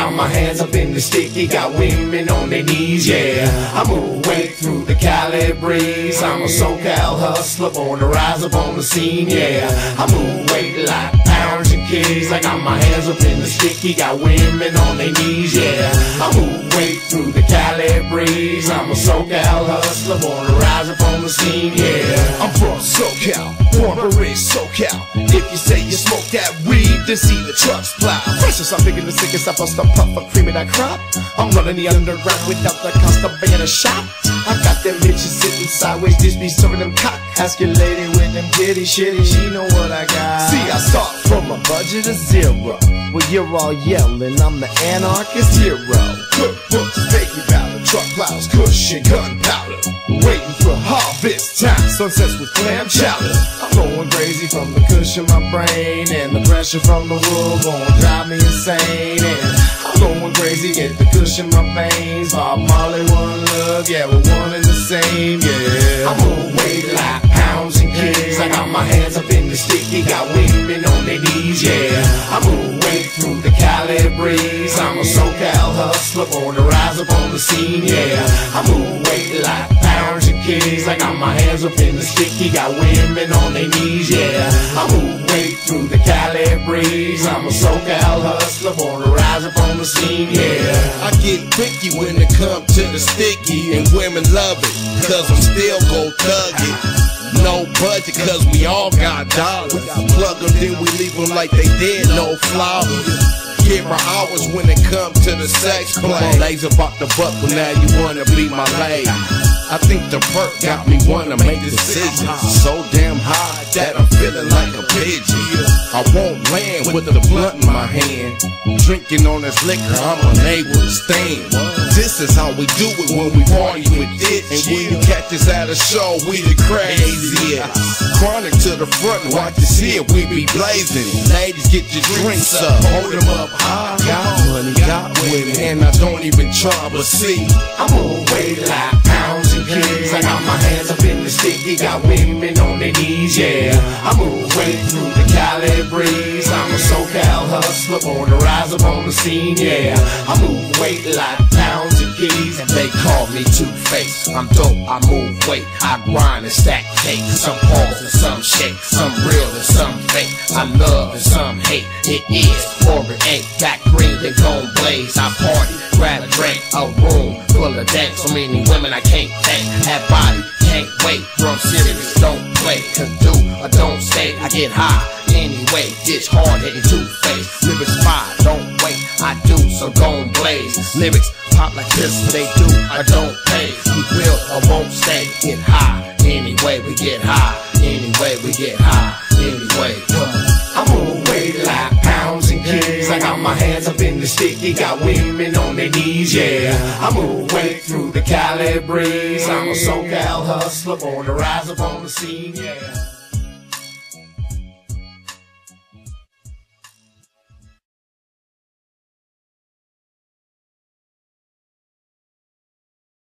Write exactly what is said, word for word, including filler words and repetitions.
got my hands up in the sticky, got women on their knees, yeah. I move weight through the Cali breeze. I'm a SoCal hustler, born to rise up on the scene, yeah. I move weight like pounds and keys. I got my hands up in the sticky, got women on their knees, yeah. I move weight through the Cali breeze. I'm a SoCal hustler, born to rise up on the scene, yeah. I'm from SoCal, born and raised SoCal. If you say you smoke that weed, then see the trucks plow. Freshest, I'm picking the sickest, I bust a puff of cream of that crop. I'm running the underground without the cost of being a shop. I got them bitches sitting sideways, just be serving them cock. Ask your lady with them kitty shitty, she know what I got. See, I start from a budget of zero. Well, you're all yelling, I'm the anarchist hero. Cookbooks, baby powder, truck plows, cushion, gunpowder. Waiting for harvest time, sunsets with clam chowder. I'm going crazy from the cushion, my brain, and the pressure from the wood gon' drive me insane. And I'm going crazy, get the cushion, my veins. Bob Marley, one love, yeah, we're one and the same, yeah. I move weight like pounds and keys. I got my hands up in the sticky, got women on their knees, yeah. I move weight through the Cali breeze. I'm a SoCal hustler, born to rise up on the scene, yeah. I move weight like pounds and keys. I got my hands up in the sticky, got women on their knees, yeah. I move weight through the Cali breeze. I'm a SoCal hustler, born to rise up on the scene, yeah. I get picky when it comes to the sticky, and women love it, cause I'm still gon' thug it. No budget, cause we all got dollars. Plug them, then we leave them like they dead, no flowers. Give her hours when it comes to the sex play. Lays about the buck, but now you wanna be my lady. I think the perk got me wanna make decisions. So damn high that I'm feeling like a pigeon. I won't land with the blunt in my hand. Drinking on this liquor, I'm unable to stand. This is how we do it when we party with it. And when you catch us at a show, we the craziest. Chronic to the front, watch us here, we be blazing. Ladies, get your drinks up, hold them up high. Got money, got women, and I don't even try, but see, I move weight like pounds and keys. I got my hands up in the sticky, got women on their knees, yeah. I move weight through the Cali breeze. I'm a SoCal hustler, born to rise up on the scene, yeah. I move weight like pounds and keys. And they call me Two-Face. I'm dope, I move weight, I grind and stack cake. Some pause and some shake, some real and some fake. I love and some hate, it is or it ain't. Got green, they gon' blaze. I party, grab a drink, a room full of dank. So many women I can't thank. Have body, can't wait. Drum serious, don't play. Cause do or don't stay, I get high. Anyway, it's hard hitting Two-Face. Lyrics fire, don't wait, I do, so gon' blaze. Lyrics pop like this, they do, I don't pay. We will or won't stay, get high. Anyway, we get high. Anyway, we get high. Anyway, come on. I move weight like pounds and keys. I got my hands up in the sticky, got women on their knees, yeah. I move weight through the Cali breeze. I'm a SoCal hustler, born to rise up on the scene, yeah.